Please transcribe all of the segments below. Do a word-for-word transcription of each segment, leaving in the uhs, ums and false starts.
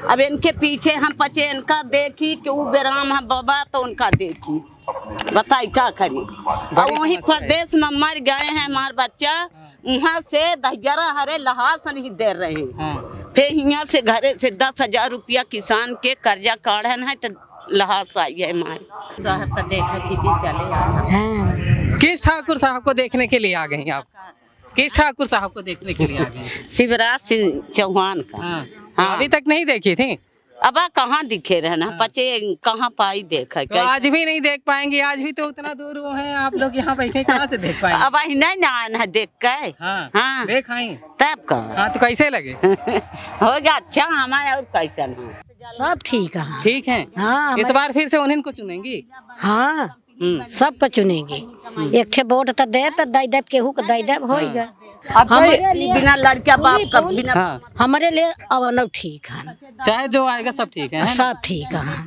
अब इनके पीछे हम पचे इनका देखी कि वो बेराम है बाबा तो उनका देखी, बताई क्या करी। और वही प्रदेश में मर गए हैं हमारे बच्चा, वहाँ से दहजरा हरे लहास नहीं दे रहे हैं। फिर यहाँ से घरे से दस हजार रुपया किसान के कर्जा काढ़न है तो लहास आई है हमारे साहब का देखा कि चले आए। किस ठाकुर साहब को देखने के लिए आ गए आप? किस ठाकुर साहब को देखने के लिए आ गए? शिवराज सिंह चौहान का। हाँ। हाँ। अभी तक नहीं देखी थी? अब कहाँ दिखे रहना। हाँ। पचे कहाँ पाई देखा तो आज भी नहीं देख पाएंगे? आज भी तो उतना दूर वो हैं आप लोग यहाँ बैठे, कहाँ से देख पाएंगे? अब नहीं ना आना देख के। हाँ। हाँ। देख आई तब का। हाँ तो कैसे लगे? हो गया अच्छा हमारे और कैसा ना। सब ठीक है। ठीक है। हाँ। इस बार फिर से उन्हीं को चुनेंगी? हाँ सबको चुनेंगे। एक छे वोट तो दे तो दई दे केहू को दई दे होएगा। हमारे लिए बिना लड़का बाप का बिना। हाँ। हमारे लिए अब ठीक है, चाहे जो आएगा सब ठीक है, है सब ठीक है।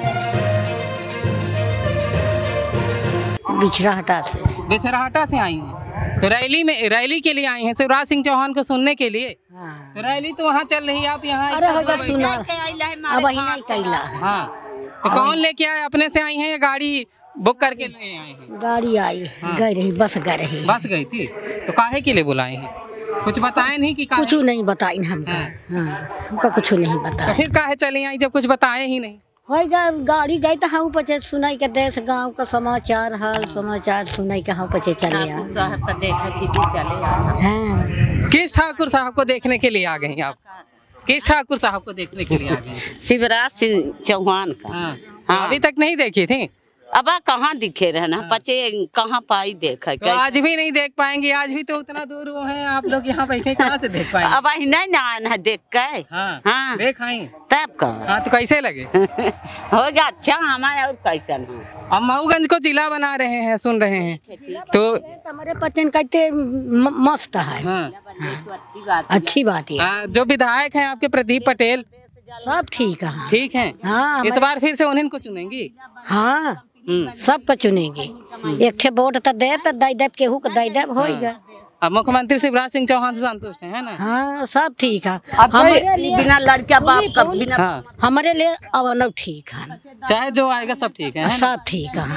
बिछराहटा से। बिछराहटा से आई हैं तो रैली में रैली के लिए आई हैं शिवराज सिंह चौहान को सुनने के लिए। हाँ। तो रैली तो वहाँ चल रही है, आप यहाँ अरे होगा सुना अब वही नहीं कैला। हाँ तो कौन लेके आए? अपने से आई हैं या गाड़ी बुक करके ले आए हैं? गाड़ी आई। हाँ। गई रही बस गई रही बस गई थी तो काहे के लिए बुलाए हैं? कुछ बताए नहीं कि कुछ नहीं बताए हमका। हाँ। हमका कुछ नहीं बताया तो फिर काहे चली आई जब कुछ बताए ही नहीं? होगा गाड़ी गई तो हम पचे सुनाई के देश गांव का समाचार हाल समाचार सुनाई के हम पचे चले आए। साहब का देखा कि चले आए। हाँ। किस ठाकुर साहब को देखने के लिए आ गए आप? किस ठाकुर साहब को देखने के लिए आ गए? शिवराज सिंह चौहान का। हाँ। हाँ। अभी तक नहीं देखी थी? अब कहाँ दिखे रहना। हाँ। पचे कहाँ पाई देखा। तो आज भी नहीं देख पाएंगे? आज भी तो उतना दूर वो हैं आप लोग यहाँ बैठे, कहाँ से देख पाएंगे? अब नहीं ना आना देख के। हाँ। हाँ। देख आई तब का। हाँ तो कैसे लगे? हो गया अच्छा हमारे और कैसा ना। अब मऊगंज को जिला बना रहे हैं, सुन रहे हैं तो हमारे पचन कहते मस्त है। हाँ। हाँ। अच्छी बात है। जो विधायक हैं आपके प्रदीप पटेल सब ठीक है। ठीक है। हाँ। इस बार फिर से उन्हीं को चुनेंगी? हाँ सबको चुनेंगे। एक छे वोट तो दे तो दई दे केहू को दई दे होएगा। अब मुख्यमंत्री शिवराज सिंह चौहान से संतुष्ट हैं, है ना? हाँ सब ठीक है। हमारे लिए बिना लड़का बाप का बिना। हाँ। हमारे लिए अब ठीक है, चाहे जो आएगा सब ठीक है, सब ठीक है।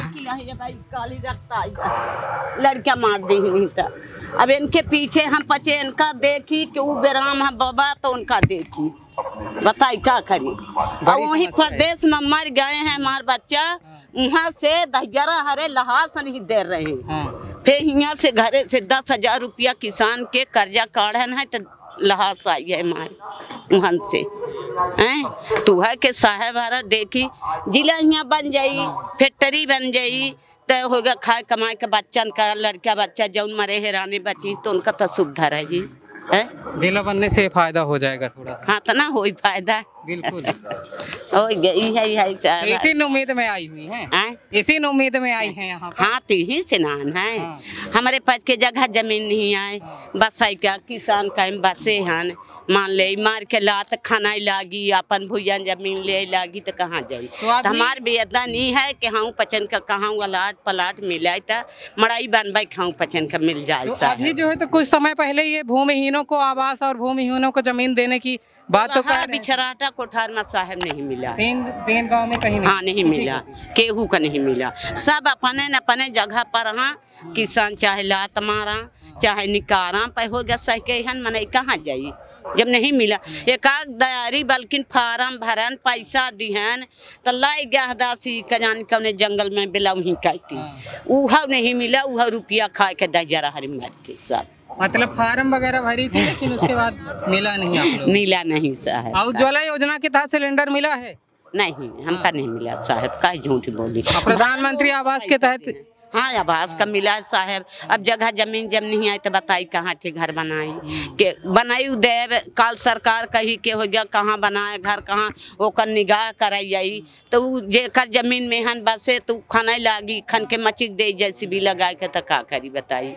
लड़का मार देंगे नहीं था। अब इनके पीछे हम पचे इनका देखी कि वो बेराम है बाबा तो उनका देखी, बताई क्या करी। और वही प्रदेश में मर गए हैं हमारे बच्चा, वहाँ से दहजरा हरे लहास नहीं दे रहे हैं। हाँ। फिर यहाँ से घरे से दस हजार रुपया किसान के कर्जा काढ़न है तो लहास आई है हमारे वहाँ से। हैं तू है के साहेब हरा देखी जिला यहाँ बन जाई, फैक्ट्री बन जाई तो होगा खाए कमाए के बच्चन का लड़का बच्चा जौन मरे हेरानी बची तो उनका तो सुविधा रहेगी। जिला बनने से फायदा हो जाएगा थोड़ा। हाँ तो ना हो फायदा बिल्कुल हो गई है, है इसी उम्मीद में आई हुई हैं, इसी उम्मीद में आई हैं यहाँ। हाँ तो यही से नान है। हाँ। हमारे पास के जगह जमीन नहीं आए, बस आई क्या किसान का बसे हैं मान ले मार के लात खाना लागी अपन भुइया जमीन ले लागी तो कहाँ जाई। तो, तो हमारे बेदा नहीं है कि हाँ पचन का कहाँ लाट पलाट मिला तो मड़ाई बनवाई खाऊं पचन का मिल जाए। तो अभी जो है तो कुछ समय पहले ये भूमिहीनों को आवास और भूमिहीनों को जमीन देने की बात तो कर बिछराटा कोठार में साहब नहीं मिला, तीन तीन गाँव में कहीं नहीं। हाँ नहीं मिला, केहू का नहीं मिला। सब अपने न अपने जगह पर हाँ किसान चाहे लात मारा चाहे निकारा पे हो गया सह के हन मने कहाँ जाई जब नहीं मिला। एक दयारी बल्कि फार्म भरन पैसा दिहन तो लाई गया दासी कजान कौने जंगल में बिला वहीं कहती उहा नहीं मिला, उहा रुपया खा के दहजरा हरी मर के सब। मतलब फार्म वगैरह भरी थी लेकिन उसके बाद मिला नहीं आप लोग? मिला नहीं साहब। और उज्ज्वला योजना के तहत सिलेंडर मिला है? नहीं हमका नहीं मिला साहब, का झूठ बोली। प्रधानमंत्री आवास के तहत? हाँ आवास का मिला साहब। अब जगह जमीन जब नहीं आई तो बताई कहाँ थे घर बनाई के बनाई देव काल सरकार कही के हो गया कहाँ बनाए घर कहाँ ओकर निगाह कराई जाई तो जेकर जमीन में हन बसे तो खाना लागी खन के मचिक दे जैसी भी लगाए के तो का करी बताई।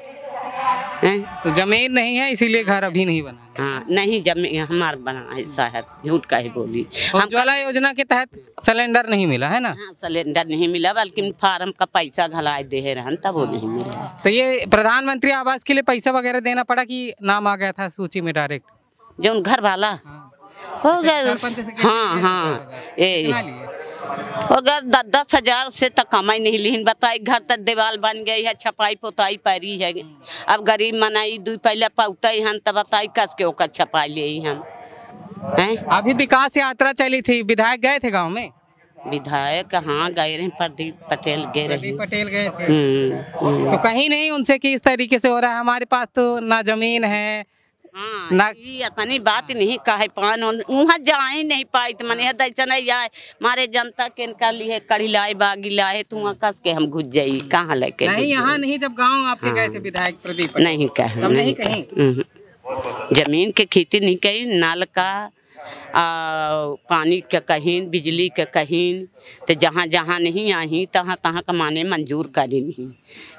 तो जमीन नहीं है इसीलिए घर अभी नहीं बना। हाँ नहीं जमीन हमार बना है साहब, झूठ का ही बोली। उज्ज्वला योजना के तहत सिलेंडर नहीं मिला है ना? हाँ सिलेंडर नहीं मिला बल्कि फार्म का पैसा घला दे रहन तब वो नहीं मिला। तो ये प्रधानमंत्री आवास के लिए पैसा वगैरह देना पड़ा कि नाम आ गया था सूची में डायरेक्ट? जो घर वाला हो गया। सरपंच से हाँ हाँ ये कितना लिए? अगर द, दस हजार से तक कमाई नहीं ली बताई। घर तक दीवार बन गई है, छपाई पोताई परी है। अब गरीब मनाई दू पहले पौते हन तब बताई कस के ओकर छपाई ले हम हैं। अभी विकास यात्रा चली थी, विधायक गए थे गांव में? विधायक हाँ गए रहे, प्रदीप पटेल गए रहे। प्रदीप पटेल गए थे। हम्म, हम्म। तो कहीं नहीं उनसे कि इस तरीके से हो रहा है, हमारे पास तो ना जमीन है हाँ ना। ये अपनी बात नहीं कहे पान वहाँ जा ही नहीं पाई तो मने दैसा नहीं आए मारे जनता के इनका लिए कड़ी लाए बागी लाए तू वहाँ कस के हम घुस जाई कहाँ लेके नहीं यहाँ नहीं, जब गांव आपके गए थे विधायक प्रदीप पटेल। नहीं कहे तब नहीं कहीं? हम्म। जमीन के खेती नहीं कही, नल का आ, पानी के कहीं, बिजली के कहीं, तो जहाँ जहाँ नहीं आई तहाँ तहाँ कमाने मंजूर करी नहीं।